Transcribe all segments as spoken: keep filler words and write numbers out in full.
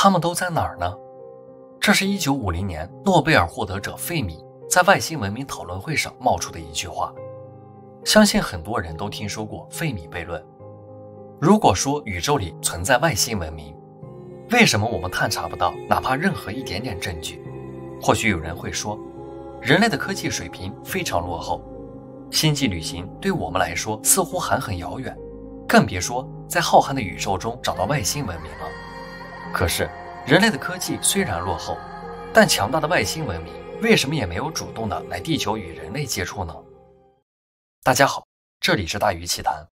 他们都在哪儿呢？这是一九五零年诺贝尔获得者费米在外星文明讨论会上冒出的一句话。相信很多人都听说过费米悖论。如果说宇宙里存在外星文明，为什么我们探查不到哪怕任何一点点证据？或许有人会说，人类的科技水平非常落后，星际旅行对我们来说似乎还很遥远，更别说在浩瀚的宇宙中找到外星文明了。可是人类的科技虽然落后，但强大的外星文明为什么也没有主动的来地球与人类接触呢？大家好，这里是大鱼奇谈。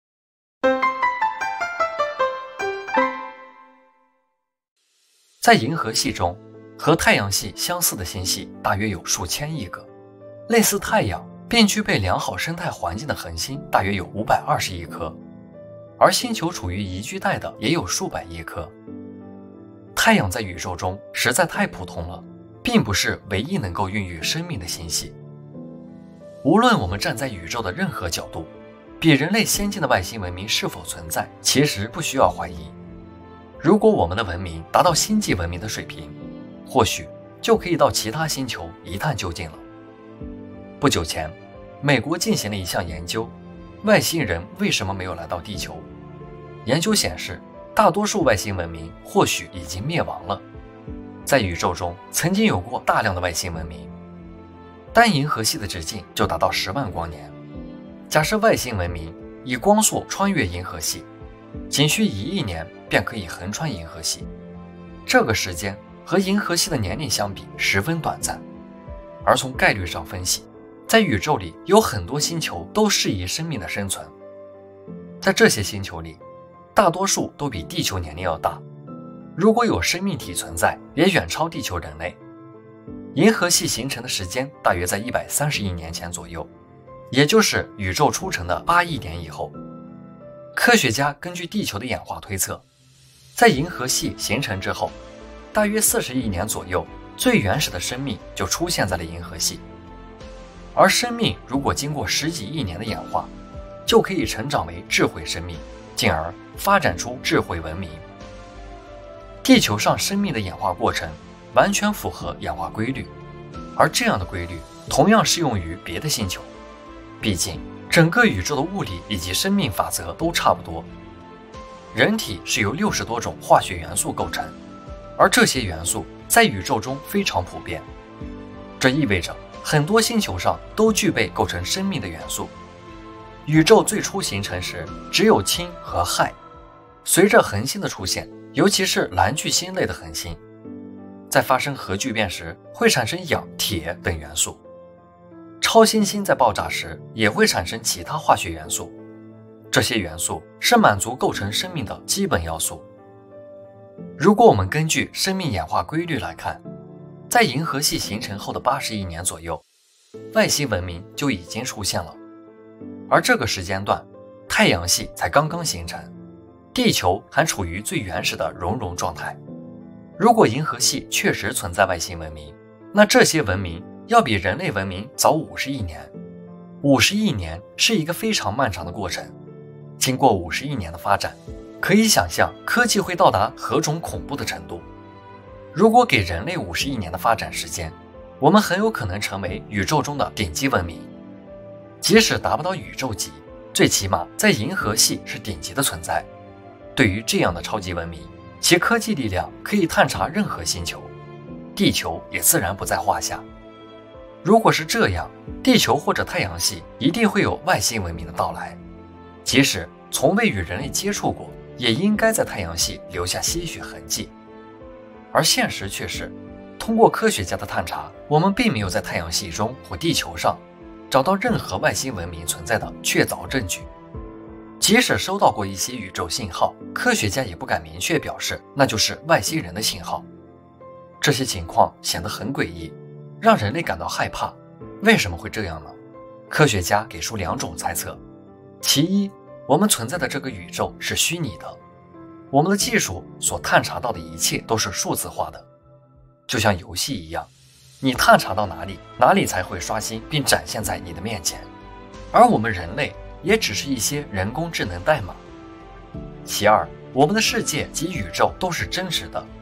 在银河系中，和太阳系相似的星系大约有数千亿个，类似太阳并具备良好生态环境的恒星大约有五百二十亿颗，而星球处于宜居带的也有数百亿颗。太阳在宇宙中实在太普通了，并不是唯一能够孕育生命的星系。无论我们站在宇宙的任何角度，比人类先进的外星文明是否存在，其实不需要怀疑。如果我们的文明达到星际文明的水平，或许就可以到其他星球一探究竟了。不久前，美国进行了一项研究，外星人为什么没有来到地球？研究显示，大多数外星文明或许已经灭亡了。在宇宙中曾经有过大量的外星文明，单银河系的直径就达到十万光年。假设外星文明以光速穿越银河系，仅需一亿年便可以横穿银河系，这个时间和银河系的年龄相比十分短暂。而从概率上分析，在宇宙里有很多星球都适宜生命的生存，在这些星球里，大多数都比地球年龄要大，如果有生命体存在，也远超地球人类。银河系形成的时间大约在一百三十亿年前左右，也就是宇宙出生的八亿年以后。科学家根据地球的演化推测，在银河系形成之后，大约四十亿年左右，最原始的生命就出现在了银河系。而生命如果经过十几亿年的演化，就可以成长为智慧生命，进而发展出智慧文明。地球上生命的演化过程完全符合演化规律，而这样的规律同样适用于别的星球。毕竟整个宇宙的物理以及生命法则都差不多。人体是由六十多种化学元素构成，而这些元素在宇宙中非常普遍。这意味着很多星球上都具备构成生命的元素。宇宙最初形成时只有氢和氦，随着恒星的出现，尤其是蓝巨星类的恒星，在发生核聚变时会产生氧、铁等元素。超新星在爆炸时也会产生其他化学元素，这些元素是满足构成生命的基本要素。如果我们根据生命演化规律来看，在银河系形成后的八十亿年左右，外星文明就已经出现了。而这个时间段，太阳系才刚刚形成，地球还处于最原始的熔融状态。如果银河系确实存在外星文明，那这些文明要比人类文明早五十亿年。五十亿年是一个非常漫长的过程，经过五十亿年的发展，可以想象科技会到达何种恐怖的程度。如果给人类五十亿年的发展时间，我们很有可能成为宇宙中的顶级文明。即使达不到宇宙级，最起码在银河系是顶级的存在。对于这样的超级文明，其科技力量可以探查任何星球，地球也自然不在话下。如果是这样，地球或者太阳系一定会有外星文明的到来，即使从未与人类接触过，也应该在太阳系留下些许痕迹。而现实却是，通过科学家的探查，我们并没有在太阳系中或地球上找到任何外星文明存在的确凿证据。即使收到过一些宇宙信号，科学家也不敢明确表示那就是外星人的信号。这些情况显得很诡异，让人类感到害怕。为什么会这样呢？科学家给出两种猜测。其一，我们存在的这个宇宙是虚拟的，我们的技术所探查到的一切都是数字化的，就像游戏一样，你探查到哪里，哪里才会刷新并展现在你的面前。而我们人类也只是一些人工智能代码。其二，我们的世界及宇宙都是真实的，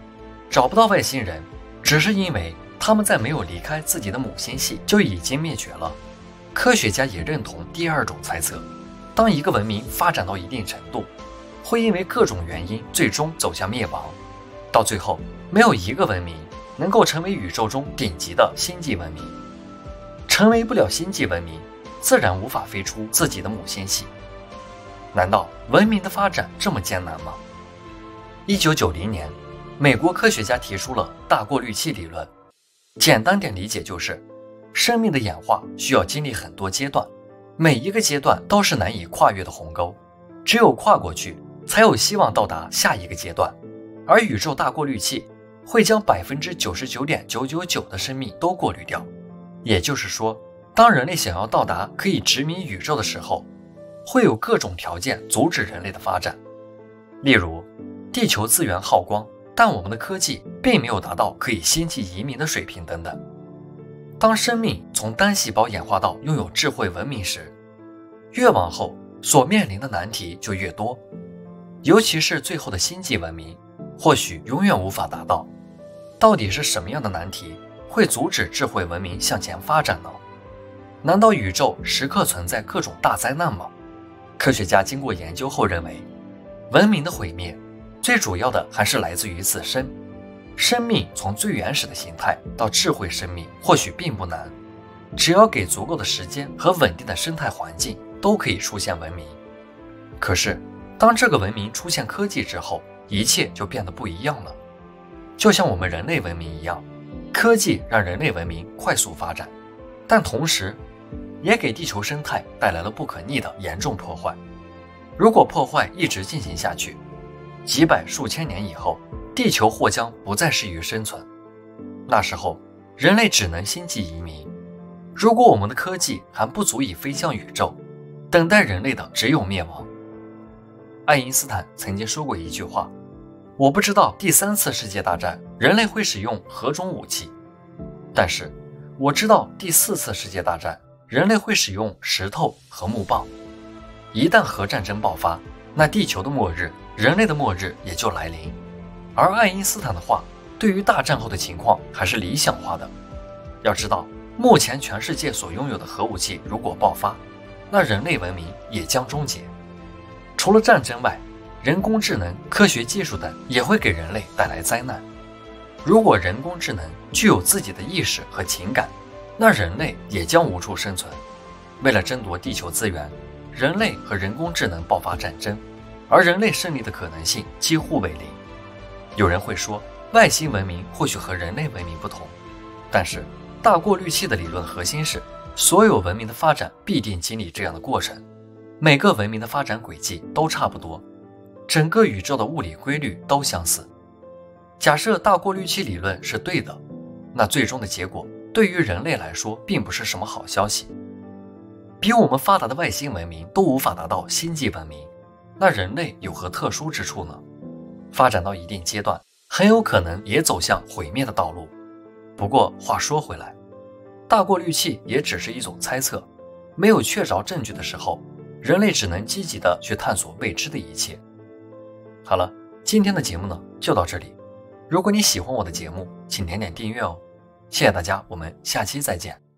找不到外星人，只是因为他们在没有离开自己的母星系就已经灭绝了。科学家也认同第二种猜测，当一个文明发展到一定程度，会因为各种原因最终走向灭亡，到最后没有一个文明能够成为宇宙中顶级的星际文明。成为不了星际文明，自然无法飞出自己的母星系。难道文明的发展这么艰难吗？一九九零年，美国科学家提出了大过滤器理论，简单点理解就是，生命的演化需要经历很多阶段，每一个阶段都是难以跨越的鸿沟，只有跨过去，才有希望到达下一个阶段。而宇宙大过滤器会将 百分之九十九点九九九 的生命都过滤掉。也就是说，当人类想要到达可以殖民宇宙的时候，会有各种条件阻止人类的发展。例如，地球资源耗光，但我们的科技并没有达到可以星际移民的水平等等。当生命从单细胞演化到拥有智慧文明时，越往后所面临的难题就越多，尤其是最后的星际文明，或许永远无法达到。到底是什么样的难题会阻止智慧文明向前发展呢？难道宇宙时刻存在各种大灾难吗？科学家经过研究后认为，文明的毁灭最主要的还是来自于自身。生命从最原始的形态到智慧生命或许并不难，只要给足够的时间和稳定的生态环境，都可以出现文明。可是当这个文明出现科技之后，一切就变得不一样了。就像我们人类文明一样，科技让人类文明快速发展，但同时也给地球生态带来了不可逆的严重破坏。如果破坏一直进行下去，几百数千年以后，地球或将不再适于生存。那时候，人类只能星际移民。如果我们的科技还不足以飞向宇宙，等待人类的只有灭亡。爱因斯坦曾经说过一句话：我不知道第三次世界大战人类会使用何种武器，但是我知道第四次世界大战人类会使用石头和木棒。一旦核战争爆发，那地球的末日，人类的末日也就来临。而爱因斯坦的话对于大战后的情况还是理想化的。要知道，目前全世界所拥有的核武器如果爆发，那人类文明也将终结。除了战争外，人工智能、科学技术等也会给人类带来灾难。如果人工智能具有自己的意识和情感，那人类也将无处生存。为了争夺地球资源，人类和人工智能爆发战争，而人类胜利的可能性几乎为零。有人会说，外星文明或许和人类文明不同，但是大过滤器的理论核心是，所有文明的发展必定经历这样的过程，每个文明的发展轨迹都差不多，整个宇宙的物理规律都相似。假设大过滤器理论是对的，那最终的结果对于人类来说并不是什么好消息。比我们发达的外星文明都无法达到星际文明，那人类有何特殊之处呢？发展到一定阶段，很有可能也走向毁灭的道路。不过话说回来，大过滤器也只是一种猜测，没有确凿证据的时候，人类只能积极地去探索未知的一切。好了，今天的节目呢就到这里。如果你喜欢我的节目，请点点订阅哦。谢谢大家，我们下期再见。